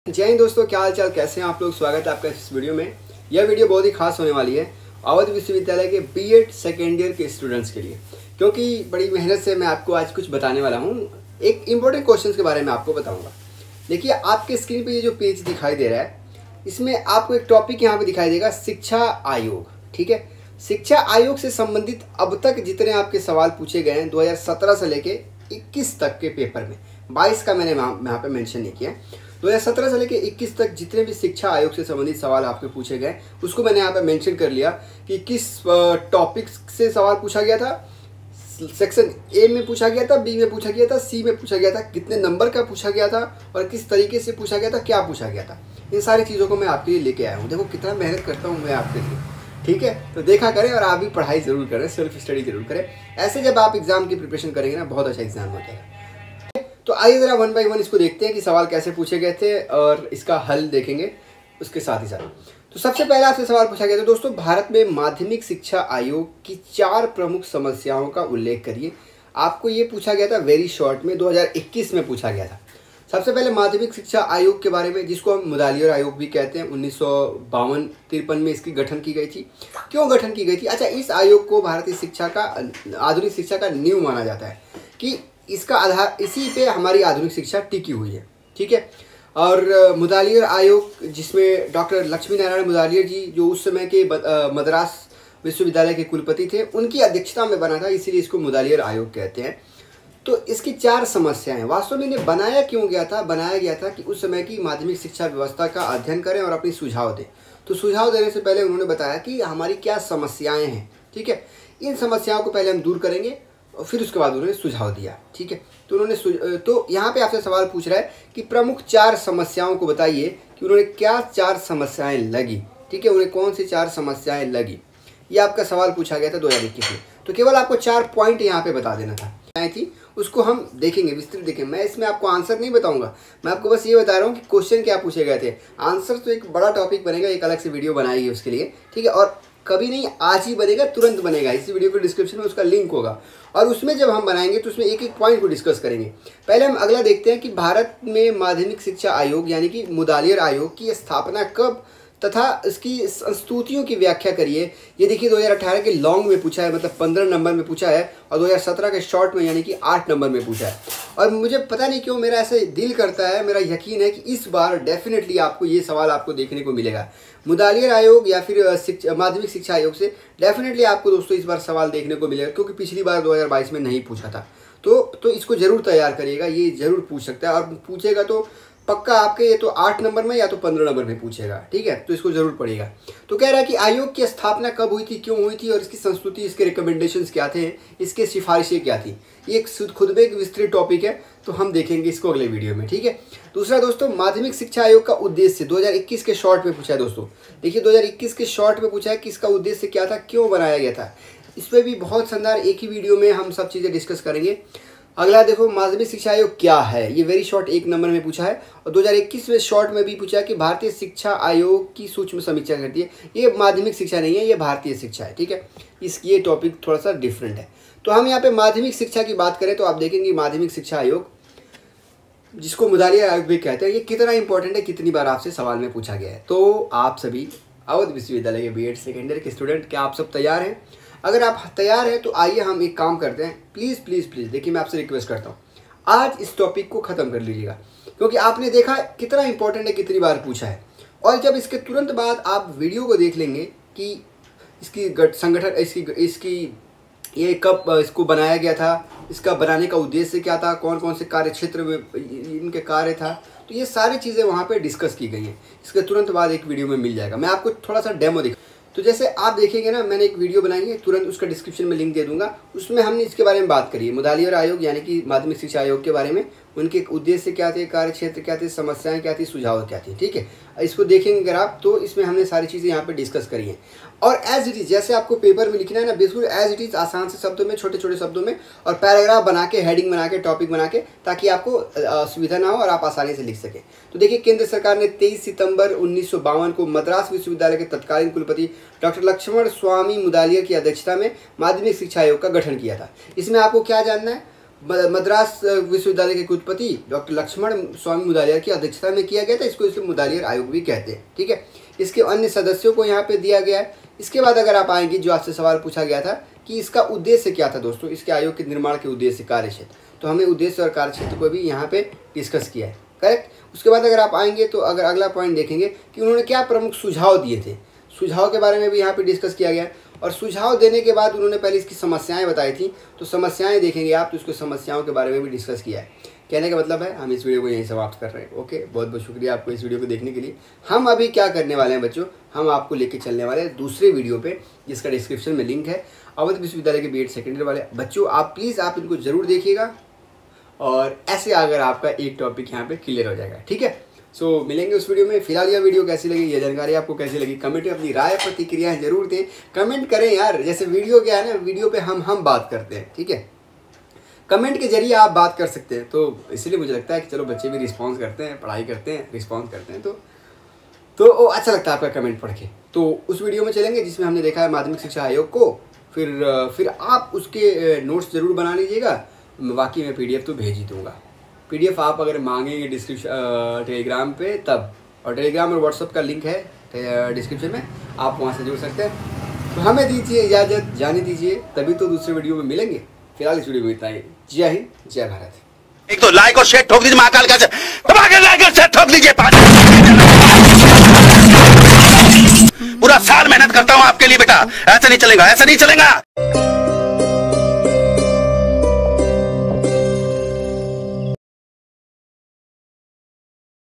जय हिंद दोस्तों, क्या हाल चाल, कैसे हैं आप लोग। स्वागत है आपका इस वीडियो में। यह वीडियो बहुत ही खास होने वाली है अवध विश्वविद्यालय के बीएड सेकेंड ईयर के स्टूडेंट्स के लिए, क्योंकि बड़ी मेहनत से मैं आपको आज कुछ बताने वाला हूं। एक इम्पोर्टेंट क्वेश्चन के बारे में आपको बताऊंगा। देखिए, आपके स्क्रीन पे ये जो पेज दिखाई दे रहा है, इसमें आपको एक टॉपिक यहाँ पे दिखाई देगा, शिक्षा आयोग। ठीक है, शिक्षा आयोग से संबंधित अब तक जितने आपके सवाल पूछे गए हैं 2017 से लेके 21 तक के पेपर में, 22 का मैंने यहाँ पे मेंशन नहीं किया। 2017 से लेकर 21 तक जितने भी शिक्षा आयोग से संबंधित सवाल आपके पूछे गए उसको मैंने यहाँ पे मेंशन कर लिया कि किस टॉपिक से सवाल पूछा गया था। सेक्शन ए में पूछा गया था, बी में पूछा गया था, सी में पूछा गया था, कितने नंबर का पूछा गया था और किस तरीके से पूछा गया था, क्या पूछा गया था। इन सारी चीज़ों को मैं आपके लिए लेके आया हूँ। देखो कितना मेहनत करता हूँ मैं आपके लिए। ठीक है, तो देखा करें और आप भी पढ़ाई ज़रूर करें, सेल्फ स्टडी जरूर करें। ऐसे जब आप एग्जाम की प्रिपरेशन करेंगे ना, बहुत अच्छा एग्जाम हो जाएगा। तो आइए ज़रा वन बाय वन इसको देखते हैं कि सवाल कैसे पूछे गए थे और इसका हल देखेंगे उसके साथ ही साथ। तो सबसे पहले आपसे सवाल पूछा गया था दोस्तों, भारत में माध्यमिक शिक्षा आयोग की 4 प्रमुख समस्याओं का उल्लेख करिए। आपको ये पूछा गया था वेरी शॉर्ट में, 2021 में पूछा गया था। सबसे पहले माध्यमिक शिक्षा आयोग के बारे में, जिसको हम मुदालियर आयोग भी कहते हैं, 1952-53 में इसकी गठन की गई थी। क्यों गठन की गई थी? अच्छा, इस आयोग को भारतीय शिक्षा का, आधुनिक शिक्षा का नींव माना जाता है कि इसका आधार, इसी पे हमारी आधुनिक शिक्षा टिकी हुई है। ठीक है, और मुदालियर आयोग जिसमें डॉक्टर लक्ष्मी नारायण मुदालियर जी, जो उस समय के मद्रास विश्वविद्यालय के कुलपति थे, उनकी अध्यक्षता में बना था, इसीलिए इसको मुदालियर आयोग कहते हैं। तो इसकी 4 समस्याएं, वास्तव में इन्हें बनाया क्यों गया था? बनाया गया था कि उस समय की माध्यमिक शिक्षा व्यवस्था का अध्ययन करें और अपनी सुझाव दें। तो सुझाव देने से पहले उन्होंने बताया कि हमारी क्या समस्याएं हैं। ठीक है, इन समस्याओं को पहले हम दूर करेंगे और फिर उसके बाद उन्होंने सुझाव दिया। ठीक है, तो उन्होंने तो यहाँ पे आपसे सवाल पूछ रहा है कि प्रमुख 4 समस्याओं को बताइए कि उन्होंने क्या 4 समस्याएं लगी। ठीक है, उन्हें कौन सी 4 समस्याएं लगी, ये आपका सवाल पूछा गया था 2021 में। तो केवल आपको 4 पॉइंट यहाँ पे बता देना था थी, उसको हम देखेंगे, विस्तृत देखेंगे। मैं इसमें आपको आंसर नहीं बताऊंगा, मैं आपको बस ये बता रहा हूँ कि क्वेश्चन क्या पूछे गए थे। आंसर तो एक बड़ा टॉपिक बनेगा, एक अलग से वीडियो बनाएगी उसके लिए। ठीक है, और कभी नहीं, आज ही बनेगा, तुरंत बनेगा। इसी वीडियो के डिस्क्रिप्शन में उसका लिंक होगा और उसमें जब हम बनाएंगे तो उसमें एक एक पॉइंट को डिस्कस करेंगे। पहले हम अगला देखते हैं कि भारत में माध्यमिक शिक्षा आयोग यानी कि मुदालियर आयोग की स्थापना कब तथा इसकी संस्तुतियों की व्याख्या करिए। ये देखिए 2018 के लॉन्ग में पूछा है, मतलब 15 नंबर में पूछा है, और 2017 के शॉर्ट में यानी कि 8 नंबर में पूछा है। और मुझे पता नहीं क्यों मेरा ऐसे दिल करता है, मेरा यकीन है कि इस बार डेफिनेटली आपको ये सवाल आपको देखने को मिलेगा। मुदालियर आयोग या फिर माध्यमिक शिक्षा आयोग से डेफिनेटली आपको दोस्तों इस बार सवाल देखने को मिलेगा, क्योंकि पिछली बार 2022 में नहीं पूछा था। तो इसको ज़रूर तैयार करिएगा, ये ज़रूर पूछ सकता है, और पूछेगा तो पक्का आपके ये तो 8 नंबर में या तो 15 नंबर में पूछेगा। ठीक है, तो इसको जरूर पढ़िएगा। तो कह रहा है कि आयोग की स्थापना कब हुई थी, क्यों हुई थी, और इसकी संस्तुति, इसके रिकमेंडेशंस क्या थे, इसके सिफारिशें क्या थी। ये एक खुद में एक विस्तृत टॉपिक है, तो हम देखेंगे इसको अगले वीडियो में। ठीक है, दूसरा दोस्तों, माध्यमिक शिक्षा आयोग का उद्देश्य 2021 के शॉर्ट में पूछा है दोस्तों। देखिए 2021 के शॉर्ट में पूछा है कि इसका उद्देश्य क्या था, क्यों बनाया गया था। इस पर भी बहुत शानदार एक ही वीडियो में हम सब चीज़ें डिस्कस करेंगे। अगला देखो, माध्यमिक शिक्षा आयोग क्या है, ये वेरी शॉर्ट 1 नंबर में पूछा है, और 2021 में शॉर्ट में भी पूछा है कि भारतीय शिक्षा आयोग की सूक्ष्म समीक्षा करती है। ये माध्यमिक शिक्षा नहीं है, ये भारतीय शिक्षा है। ठीक है, ये टॉपिक थोड़ा सा डिफरेंट है। तो हम यहाँ पे माध्यमिक शिक्षा की बात करें तो आप देखेंगे माध्यमिक शिक्षा आयोग, जिसको मुदालियर आयोग भी कहते हैं, ये कितना इंपॉर्टेंट है, कितनी बार आपसे सवाल में पूछा गया है। तो आप सभी अवध विश्वविद्यालय के बीएड सेकेंड ईयर के स्टूडेंट, क्या आप सब तैयार हैं? अगर आप तैयार हैं तो आइए हम एक काम करते हैं। प्लीज़ प्लीज़ प्लीज़ देखिए, मैं आपसे रिक्वेस्ट करता हूँ, आज इस टॉपिक को ख़त्म कर लीजिएगा, क्योंकि आपने देखा कितना इंपॉर्टेंट है, कितनी बार पूछा है। और जब इसके तुरंत बाद आप वीडियो को देख लेंगे कि इसकी संगठन, इसकी ये कब इसको बनाया गया था, इसका बनाने का उद्देश्य क्या था, कौन कौन से कार्य क्षेत्र में इनके कार्य था, तो ये सारी चीज़ें वहाँ पे डिस्कस की गई हैं। इसके तुरंत बाद एक वीडियो में मिल जाएगा। मैं आपको थोड़ा सा डेमो दिखा, तो जैसे आप देखेंगे ना, मैंने एक वीडियो बनाई है, तुरंत उसका डिस्क्रिप्शन में लिंक दे दूंगा, उसमें हमने इसके बारे में बात करी है, मुदालियर आयोग यानी कि माध्यमिक शिक्षा आयोग के बारे में, उनके उद्देश्य क्या थे, कार्य क्षेत्र क्या थे, समस्याएं क्या थी, सुझाव क्या थे। ठीक है, इसको देखेंगे अगर आप, तो इसमें हमने सारी चीज़ें यहाँ पे डिस्कस करी हैं। और एज इट इज़, जैसे आपको पेपर में लिखना है ना, बिल्कुल एज इट इज़, आसान से शब्दों में, छोटे छोटे शब्दों में, और पैराग्राफ बना के, हेडिंग बना के, टॉपिक बना के, ताकि आपको सुविधा ना हो और आप आसानी से लिख सकें। तो देखिए, केंद्र सरकार ने 23 सितंबर 1952 को मद्रास विश्वविद्यालय के तत्कालीन कुलपति डॉक्टर लक्ष्मण स्वामी मुदालियर की अध्यक्षता में माध्यमिक शिक्षा आयोग का गठन किया था। इसमें आपको क्या जानना है? मद्रास विश्वविद्यालय के कुलपति डॉक्टर लक्ष्मण स्वामी मुदालियार की अध्यक्षता में किया गया था। इसको इसलिए मुदालियार आयोग भी कहते हैं। ठीक है, इसके अन्य सदस्यों को यहाँ पे दिया गया है। इसके बाद अगर आप आएंगे, जो आपसे सवाल पूछा गया था कि इसका उद्देश्य क्या था दोस्तों, इसके आयोग के निर्माण के उद्देश्य, कार्यक्षेत्र, तो हमें उद्देश्य और कार्यक्षेत्र को भी यहाँ पे डिस्कस किया है। करेक्ट। उसके बाद अगर आप आएंगे तो अगर अगला पॉइंट देखेंगे कि उन्होंने क्या प्रमुख सुझाव दिए थे, सुझाव के बारे में भी यहाँ पे डिस्कस किया गया। और सुझाव देने के बाद उन्होंने पहले इसकी समस्याएं बताई थी, तो समस्याएं देखेंगे आप तो उसको समस्याओं के बारे में भी डिस्कस किया है। कहने का मतलब है हम इस वीडियो को यहीं समाप्त कर रहे हैं। ओके, बहुत बहुत शुक्रिया आपको इस वीडियो को देखने के लिए। हम अभी क्या करने वाले हैं बच्चों, हम आपको लेके चलने वाले हैं दूसरे वीडियो पे, जिसका डिस्क्रिप्शन में लिंक है। अवध विश्वविद्यालय के बीएड सेकेंड ईयर वाले बच्चों, आप प्लीज़ आप इनको जरूर देखिएगा, और ऐसे अगर आपका एक टॉपिक यहाँ पे क्लियर हो जाएगा। ठीक है, सो मिलेंगे उस वीडियो में। फिलहाल यह वीडियो कैसी लगी, यह जानकारी आपको कैसी लगी, कमेंट में अपनी राय प्रतिक्रियाएं जरूर दें। कमेंट करें यार, जैसे वीडियो क्या है ना, वीडियो पे हम बात करते हैं। ठीक है, कमेंट के जरिए आप बात कर सकते हैं, तो इसलिए मुझे लगता है कि चलो बच्चे भी रिस्पॉन्स करते हैं, पढ़ाई करते हैं, रिस्पॉन्स करते हैं, तो अच्छा लगता है आपका कमेंट पढ़ के। तो उस वीडियो में चलेंगे जिसमें हमने देखा है माध्यमिक शिक्षा आयोग को। फिर आप उसके नोट्स जरूर बना लीजिएगा, बाकी मैं PDF तो भेज ही दूँगा। PDF आप अगर मांगेंगे डिस्क्रिप्शन टेलीग्राम पे तब, और टेलीग्राम और व्हाट्सअप का लिंक है डिस्क्रिप्शन में, आप वहाँ से जुड़ सकते हैं। तो हमें दीजिए इजाज़त, जाने दीजिए, तभी तो दूसरे वीडियो में मिलेंगे। फिलहाल इस वीडियो में इतना ही। जय हिंद, जय भारत। एक तो लाइक और शेयर ठोक दीजिए, महाकाल का लाइक और शेयर ठोक दीजिए। पूरा साल मेहनत करता हूँ आपके लिए बेटा, ऐसा नहीं चलेगा, ऐसा नहीं चलेगा।